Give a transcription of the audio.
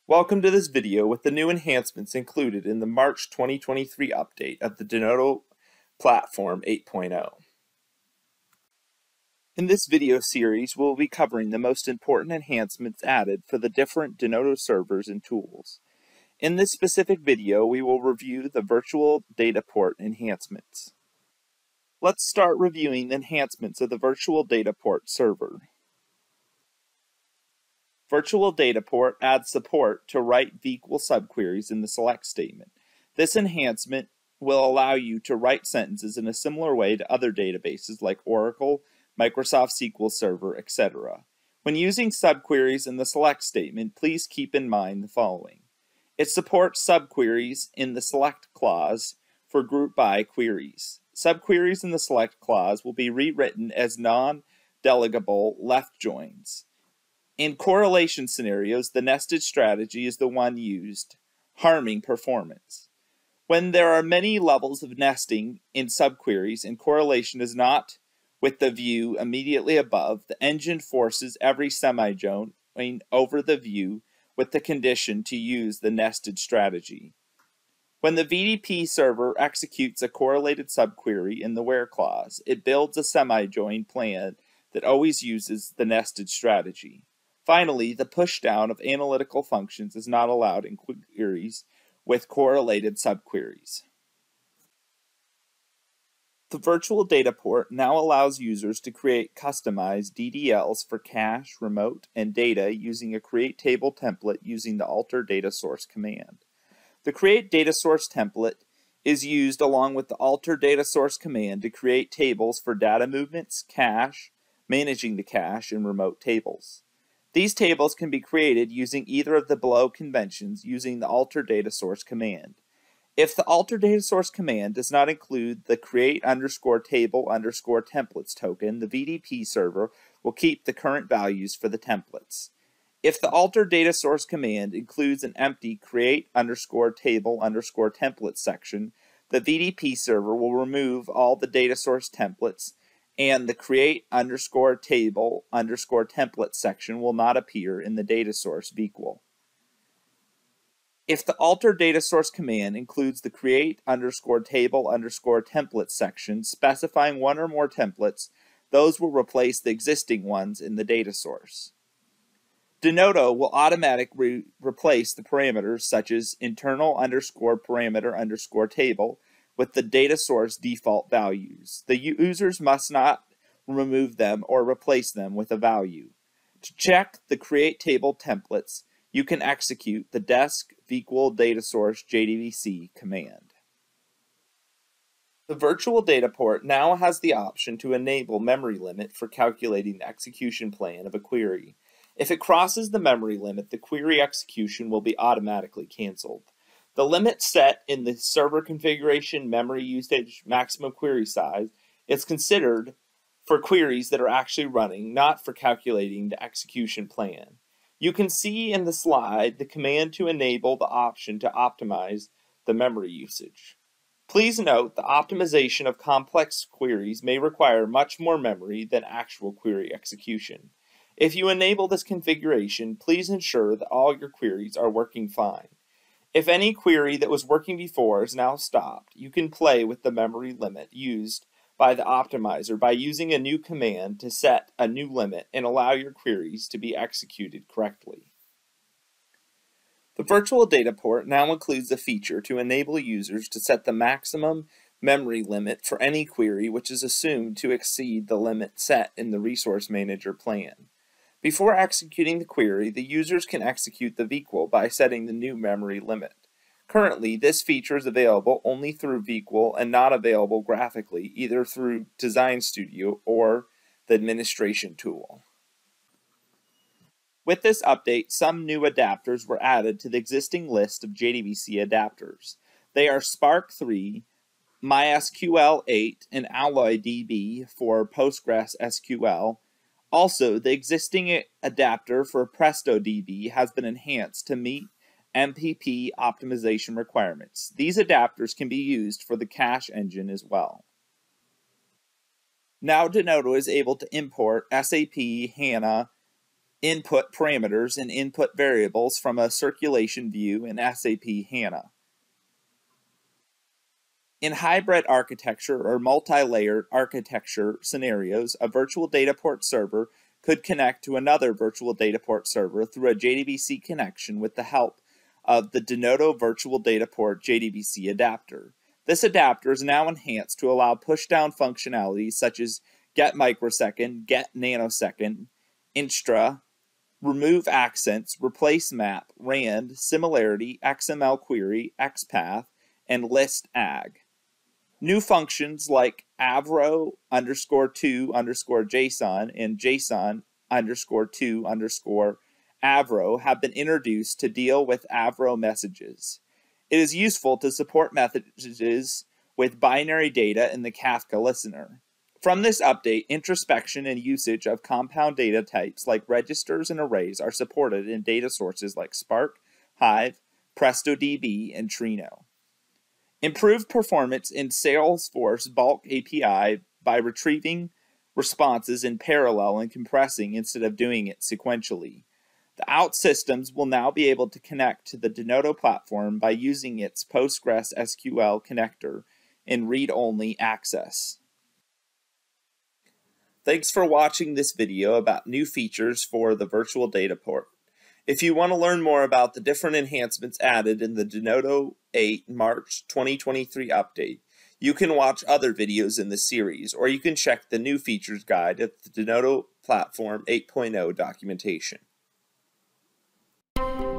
Welcome to this video with the new enhancements included in the March 2023 update of the Denodo Platform 8.0. In this video series, we'll be covering the most important enhancements added for the different Denodo servers and tools. In this specific video, we will review the virtual DataPort enhancements. Let's start reviewing the enhancements of the virtual DataPort server. Virtual DataPort adds support to write v-equal subqueries in the select statement. This enhancement will allow you to write sentences in a similar way to other databases like Oracle, Microsoft SQL Server, etc. When using subqueries in the select statement, please keep in mind the following. It supports subqueries in the select clause for group by queries. Subqueries in the select clause will be rewritten as non-delegable left joins. In correlation scenarios, the nested strategy is the one used, harming performance. When there are many levels of nesting in subqueries and correlation is not with the view immediately above, the engine forces every semi-join over the view with the condition to use the nested strategy. When the VDP server executes a correlated subquery in the where clause, it builds a semi-join plan that always uses the nested strategy. Finally, the pushdown of analytical functions is not allowed in queries with correlated subqueries. The virtual DataPort now allows users to create customized DDLs for cache, remote, and data using a create table template using the alter data source command. The create data source template is used along with the alter data source command to create tables for data movements, cache, managing the cache, and remote tables. These tables can be created using either of the below conventions using the alter data source command. If the alter data source command does not include the create _table _templates token, the VDP server will keep the current values for the templates. If the alter data source command includes an empty create _table _template section, the VDP server will remove all the data source templates and the create _table _template section will not appear in the data source v-equal. If the alter data source command includes the create _table _template section specifying one or more templates, those will replace the existing ones in the data source. Denodo will automatically replace the parameters such as internal _parameter _table with the data source default values. The users must not remove them or replace them with a value. To check the create table templates, you can execute the desc v-equal data source jdbc command. The virtual DataPort now has the option to enable memory limit for calculating the execution plan of a query. If it crosses the memory limit, the query execution will be automatically canceled. The limit set in the server configuration, memory usage, maximum query size is considered for queries that are actually running, not for calculating the execution plan. You can see in the slide the command to enable the option to optimize the memory usage. Please note the optimization of complex queries may require much more memory than actual query execution. If you enable this configuration, please ensure that all your queries are working fine. If any query that was working before is now stopped, you can play with the memory limit used by the optimizer by using a new command to set a new limit and allow your queries to be executed correctly. The virtual DataPort now includes a feature to enable users to set the maximum memory limit for any query which is assumed to exceed the limit set in the Resource Manager plan. Before executing the query, the users can execute the v-equal by setting the new memory limit. Currently, this feature is available only through v-equal and not available graphically, either through Design Studio or the administration tool. With this update, some new adapters were added to the existing list of JDBC adapters. They are Spark 3, MySQL 8, and AlloyDB for PostgreSQL. Also, the existing adapter for PrestoDB has been enhanced to meet MPP optimization requirements. These adapters can be used for the cache engine as well. Now Denodo is able to import SAP HANA input parameters and input variables from a circulation view in SAP HANA. In hybrid architecture or multi-layered architecture scenarios, a virtual DataPort server could connect to another virtual DataPort server through a JDBC connection with the help of the Denodo Virtual DataPort JDBC adapter. This adapter is now enhanced to allow push-down functionalities such as get microsecond, get nanosecond, instra, remove accents, replace map, rand, similarity, XML query, XPath, and list ag. New functions like avro_2_JSON and JSON_2_avro have been introduced to deal with avro messages. It is useful to support messages with binary data in the Kafka listener. From this update, introspection and usage of compound data types like registers and arrays are supported in data sources like Spark, Hive, PrestoDB, and Trino. Improved performance in Salesforce Bulk API by retrieving responses in parallel and compressing instead of doing it sequentially. The out systems will now be able to connect to the Denodo platform by using its Postgres SQL connector in read-only access. Thanks for watching this video about new features for the virtual DataPort. If you want to learn more about the different enhancements added in the Denodo 8 March 2023 update, you can watch other videos in the series, or you can check the new features guide at the Denodo Platform 8.0 documentation.